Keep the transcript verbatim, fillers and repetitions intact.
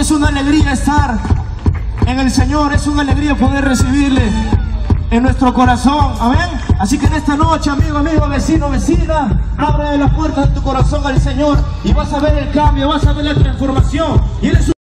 Es una alegría estar en el Señor, es una alegría poder recibirle en nuestro corazón, amén. Así que en esta noche, amigo, amigo, vecino, vecina, abre las puertas de tu corazón al Señor y vas a ver el cambio, vas a ver la transformación. Y Él es